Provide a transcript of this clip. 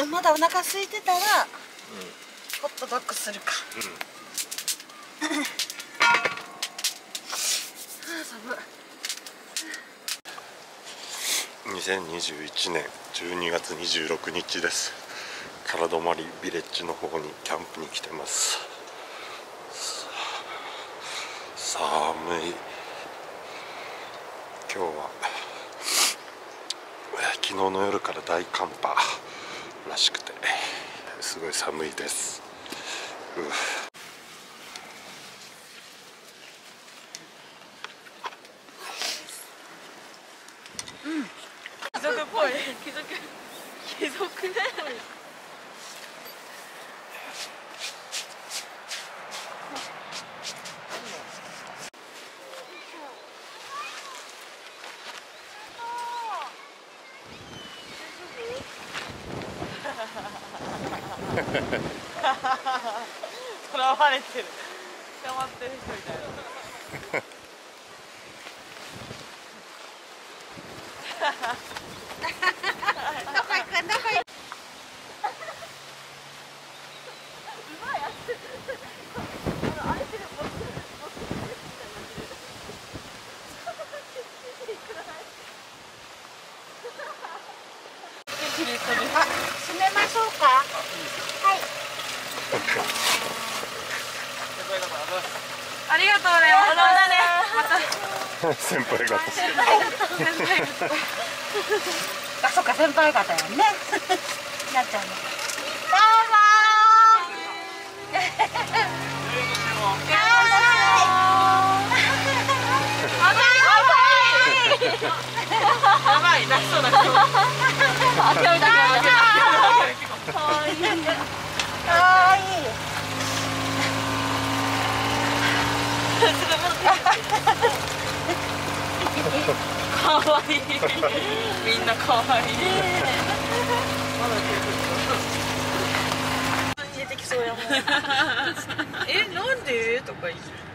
まだお腹空いてたら、ホットドッグするか。 2021年12月26日です。唐泊ビレッジの方にキャンプに来てます。寒い。今日は昨日の夜から大寒波らしくてすごい寒いです。 貴族っぽい。貴族ね。とらわれてる。捕まってる人みたいな。どこ行くんどこ行く。閉めましょうか。はい。ありがとうございます。またね。 先輩方。 あ、そっか、先輩方やね。なっちゃうの。どうもやばい、泣きそうな人。あ、手を見た。かわいい。かわいい。かわいい。みんなかわいい。まだ出てきそうやもん。なんでとか言って。